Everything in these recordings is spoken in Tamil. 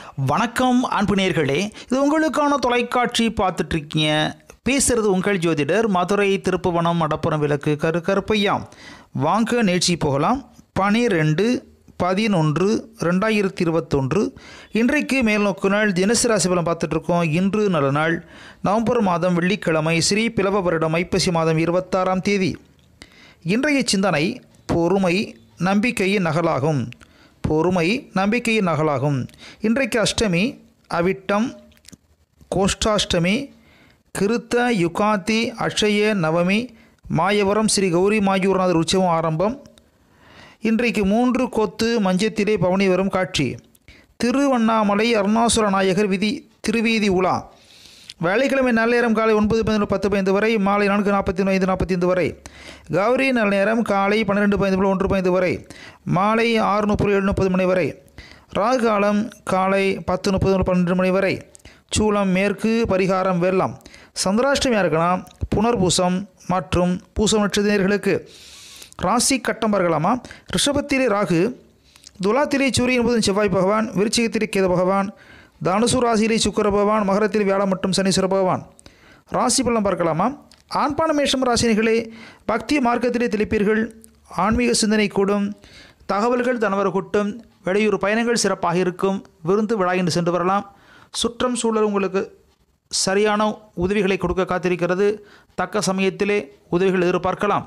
வணக்கம் அன்பு நேயர்களே, இது உங்களுக்கான தொலைக்காட்சி பார்த்துட்ருக்கீங்க. பேசுகிறது உங்கள் ஜோதிடர் மதுரை திருப்புவனம் மடப்புறம் விளக்கு கருப்பையா. வாங்க நிகழ்ச்சி போகலாம். 12/11/2021 இன்றைக்கு மேல்நோக்கு நாள் தினசரி ராசி பலன் பார்த்துட்ருக்கோம். இன்று நல்ல நாள், நவம்பர் மாதம் வெள்ளிக்கிழமை, ஸ்ரீ பிலவ வருடம் ஐப்பசி மாதம் 26ஆம் தேதி. இன்றைய சிந்தனை பொறுமை நம்பிக்கையின் நகலாகும். பொறுமை நம்பிக்கையின் நகலாகும். இன்றைக்கு அஷ்டமி, அவிட்டம், கோஷ்டாஷ்டமி, கிருத்த யுகாதி, அக்ஷய நவமி, மாயவரம் ஸ்ரீ கௌரி மாயூரநாதர் உற்சவம் ஆரம்பம். இன்றைக்கு 3 கொத்து மஞ்சத்திலே பவனி வரும் காட்சி. திருவண்ணாமலை அருணாசுர நாயகர் திருவீதி உலா. வேலைக்கிழமை நல்ல நேரம் காலை 9:10 வரை, மாலை 4:45 வரை. கௌரி நல்ல நேரம் காலை 12:1 வரை, மாலை 6:30 மணி வரை. ராகு காலம் காலை 10:12 வரை. சூலம் மேற்கு, பரிகாரம் வெள்ளம். சந்திராஷ்டமியாக இருக்கலாம். புனர்பூசம் மற்றும் பூசம் நட்சத்திரர்களுக்கு ராசி கட்டம் பார்க்கலாமா? ரிஷபத்திலே ராகு, துலாத்திலே சூரியன் புதன் செவ்வாய் பகவான், விருச்சிகத்திலே கேது பகவான், தனுசு ராசியிலே சுக்கிர பகவான், மகரத்தில் வியாழன் மற்றும் சனீஸ்வர பகவான். ராசி பலன் பார்க்கலாமா? ஆண்பான மேஷம் ராசினிகளே, பக்தி மார்க்கத்திலே தெளிப்பீர்கள். ஆன்மீக சிந்தனை கூடும். தகவல்கள் தனவர கூட்டும். வெளியூர் பயணங்கள் சிறப்பாக இருக்கும். விருந்து விழாயின்று சென்று வரலாம். சுற்றம் சூழல் உங்களுக்கு சரியான உதவிகளை கொடுக்க காத்திருக்கிறது. தக்க சமயத்திலே உதவிகள் எதிர்பார்க்கலாம்.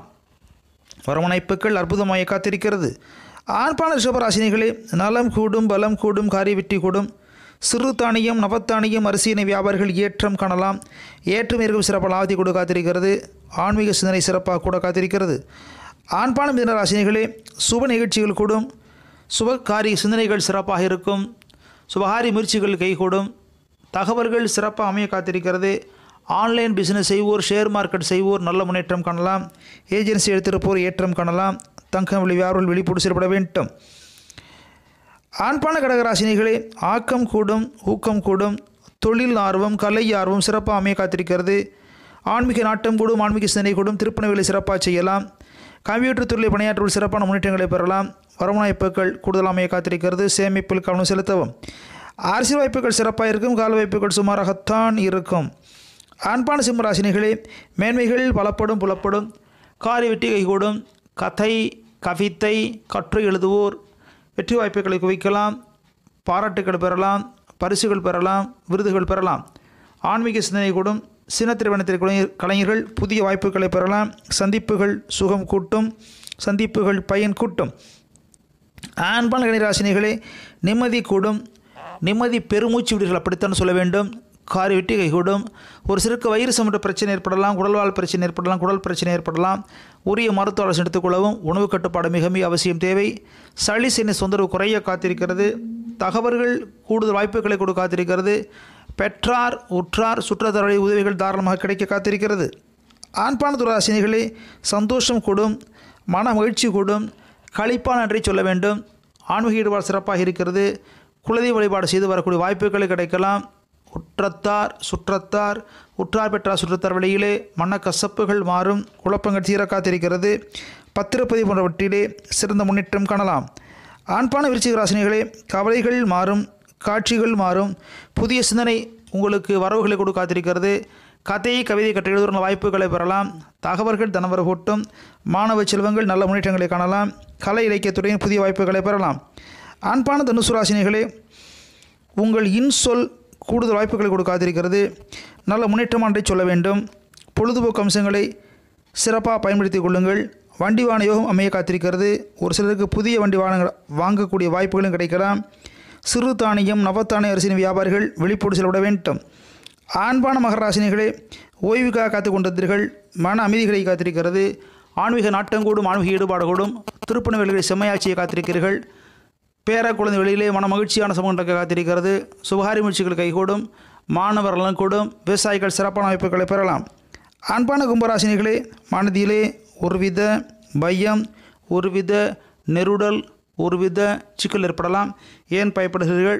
வரவணைப்புகள் அற்புதமாக காத்திருக்கிறது. ஆண்பான ரிஷபராசினிகளே, நலம் கூடும், பலம் கூடும், காரிய வெற்றி கூடும். சிறு தானியம், நவத்தானியம், அரிசியினை வியாபாரிகள் ஏற்றம் காணலாம். ஏற்றம் இருக்கும் சிறப்பாக லாபத்தை கூட காத்திருக்கிறது. ஆன்மீக சிந்தனை சிறப்பாக கூட காத்திருக்கிறது. ஆண்பான மிதுன ராசினிகளே, சுப நிகழ்ச்சிகள் கூடும். சுபகாரிய சிந்தனைகள் சிறப்பாக இருக்கும். சுபகாரி முயற்சிகள் கைகூடும். தகவல்கள் சிறப்பாக அமைய காத்திருக்கிறது. ஆன்லைன் பிஸ்னஸ் செய்வோர், ஷேர் மார்க்கெட் செய்வோர் நல்ல முன்னேற்றம் காணலாம். ஏஜென்சி எடுத்திருப்போர் ஏற்றம் காணலாம். தங்கம் வெள்ளி வியாபாரிகள் விழிப்புடன் செயல்பட வேண்டும். ஆண்பான கடகராசினிகளே, ஆக்கம் கூடும், ஊக்கம் கூடும். தொழில் ஆர்வம், கலை ஆர்வம் சிறப்பாக அமைய காத்திருக்கிறது. ஆன்மீக நாட்டம் கூடும். ஆன்மீக சிந்தனை கூடும். திருப்பணிகளை சிறப்பாக செய்யலாம். கம்ப்யூட்டர் துறையில் பணியாற்றுவது சிறப்பான முன்னேற்றங்களை பெறலாம். வரவணைப்புகள் கூடுதல் அமைய காத்திருக்கிறது. சேமிப்பில் கவனம் செலுத்தவும். அரசியல் வாய்ப்புகள் சிறப்பாக இருக்கும். கால வாய்ப்புகள் சுமாராகத்தான் இருக்கும். ஆண்பான சிம்மராசினிகளே, மேன்மைகள் பலப்படும், புலப்படும். காரி வெற்றி கைகூடும். கதை, கவிதை, கட்டுரை எழுதுவோர் வெற்றி வாய்ப்புகளை குவிக்கலாம். பாராட்டுகள் பெறலாம். பரிசுகள் பெறலாம். விருதுகள் பெறலாம். ஆன்மீக சிந்தனை கூடும். சின்னத்திரைவனத்திரை கலைஞர்கள் புதிய வாய்ப்புகளை பெறலாம். சந்திப்புகள் சுகம் கூட்டும். சந்திப்புகள் பயன் கூட்டும். ஆண்பான கன்னிராசினிகளே, நிம்மதி கூடும். நிம்மதி பெருமூச்சு விடுகள், அப்படித்தான் சொல்ல வேண்டும். காரி வெட்டி கைகூடும். ஒரு சிறுக்கு வயிறு சம்பந்த பிரச்சனை ஏற்படலாம். குடல்வால் பிரச்சனை ஏற்படலாம். குடல் பிரச்சனை ஏற்படலாம். உரிய மருத்துவ ஆலோசனை எடுத்துக்கொள்ளவும். உணவு கட்டுப்பாடு மிக அவசியம் தேவை. சளி சின்ன தொந்தரவு குறைய காத்திருக்கிறது. தகவல்கள் கூடுதல் வாய்ப்புகளை கொடுக்க காத்திருக்கிறது. பெற்றார், உற்றார், சுற்றத்தவருடைய உதவிகள் தாராளமாக கிடைக்க காத்திருக்கிறது. ஆண்பான துராசினிகளே, சந்தோஷம் கூடும். மன மகிழ்ச்சி கூடும். களிப்பான நன்றி சொல்ல வேண்டும். ஆன்மீக ஈடுபாடு சிறப்பாக இருக்கிறது. குலதெய்வ வழிபாடு செய்து வரக்கூடிய வாய்ப்புகளை கிடைக்கலாம். உற்றத்தார், சுற்றத்தார், உற்றார் பெற்றார் சுற்றத்தார் வழியிலே மனக்கசப்புகள் மாறும். குழப்பங்கள் தீர காத்திருக்கிறது. பத்திரப்பதிவு போன்றவற்றிலே சிறந்த முன்னேற்றம் காணலாம். ஆண்பான விருச்சிக ராசினிகளே, கவலைகள் மாறும். காட்சிகள் மாறும். புதிய சிந்தனை உங்களுக்கு வரவுகளை கொடுக்க காத்திருக்கிறது. கதை, கவிதை கற்று எழுதுகிற வாய்ப்புகளை பெறலாம். தகவல்கள் தனவர கூட்டும். மாணவ செல்வங்கள் நல்ல முன்னேற்றங்களை காணலாம். கலை இலக்கியத்துறையின் புதிய வாய்ப்புகளை பெறலாம். ஆண்பான தனுசு ராசினிகளே, உங்கள் இன்சொல் கூடுதல் வாய்ப்புகளை கொடுக்க காத்திருக்கிறது. நல்ல முன்னேற்றமானதை சொல்ல வேண்டும். பொழுதுபோக்கு அம்சங்களை சிறப்பாக பயன்படுத்தி கொள்ளுங்கள். வண்டி வாகன யோகம் அமைய காத்திருக்கிறது. ஒரு சிலருக்கு புதிய வண்டி வாகனங்கள் வாங்கக்கூடிய வாய்ப்புகளும் கிடைக்கலாம். சிறு தானியம், நவத்தானிய அரிசியின் வியாபாரிகள் விழிப்போடு செலவிட வேண்டும். ஆண்பான மகராசினிகளே, ஓய்வுக்காக காத்து கொண்டிருந்தீர்கள். மன அமைதிகளை காத்திருக்கிறது. ஆன்மீக நாட்டம் கூடும். ஆன்மீக ஈடுபாடு கூடும். திருப்பணி வேலைகளை செம்மையாட்சியை காத்திருக்கிறீர்கள். பேர குழந்தை வெளியிலே மன மகிழ்ச்சியான சமூகம் நடக்க காத்திருக்கிறது. சுபகாரி முயற்சிகள் கைகூடும். மாணவர் நலன் கூடும். விவசாயிகள் சிறப்பான வாய்ப்புகளை பெறலாம். ஆண்பான கும்பராசினிகளே, மனதிலே ஒருவித பயம், ஒருவித நெருடல், ஒருவித சிக்கல் ஏற்படலாம். ஏன் பயப்படுகிறீர்கள்?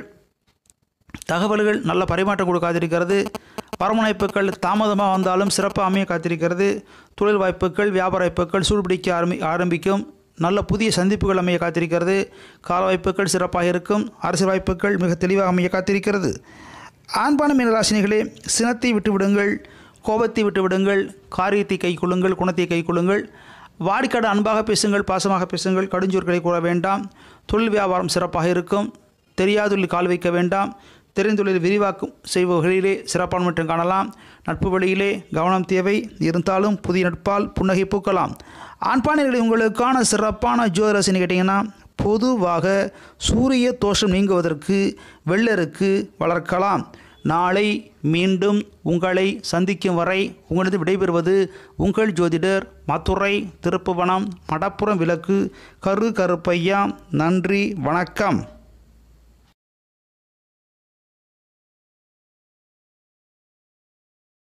தகவல்கள் நல்ல பரிமாற்றம் கொடுக்க காத்திருக்கிறது. வரவணைப்புகள் தாமதமாக வந்தாலும் சிறப்பாக அமைய காத்திருக்கிறது. தொழில் வாய்ப்புகள், வியாபார வாய்ப்புகள் சூடுபிடிக்க ஆரம்பிக்கும். நல்ல புதிய சந்திப்புகள் அமைய காத்திருக்கிறது. கால வாய்ப்புகள் சிறப்பாக இருக்கும். அரசியல் வாய்ப்புகள் மிக தெளிவாக அமைய காத்திருக்கிறது. ஆண்பான மீனராசினிகளே, சினத்தை விட்டுவிடுங்கள், கோபத்தை விட்டுவிடுங்கள், காரியத்தை கைக்கொள்ளுங்கள், குணத்தை கைக்கொள்ளுங்கள். வாடிக்கையாளர் அன்பாக பேசுங்கள், பாசமாக பேசுங்கள், கடுஞ்சொற்களை கூற வேண்டாம். தொழில் வியாபாரம் சிறப்பாக இருக்கும். தெரியாதொழில் கால் வைக்க வேண்டாம். தெரிந்தொழில் விரிவாக்கம் செய்பவர்களிலே சிறப்பான முன்னேற்றம் காணலாம். நட்பு வழியிலே கவனம் தேவை. இருந்தாலும் புதிய நட்பால் புன்னகை பூக்கலாம். ஆண்பானர்களை உங்களுக்கான சிறப்பான ஜோதிடராசின்னு கேட்டிங்கன்னா, பொதுவாக சூரிய தோஷம் நீங்குவதற்கு வெள்ளருக்கு வளர்க்கலாம். நாளை மீண்டும் உங்களை சந்திக்கும் வரை உங்களது விடைபெறுவது உங்கள் ஜோதிடர் மதுரை திருப்புவனம் மடப்புறம் விளக்கு கருப்பையா. நன்றி, வணக்கம்.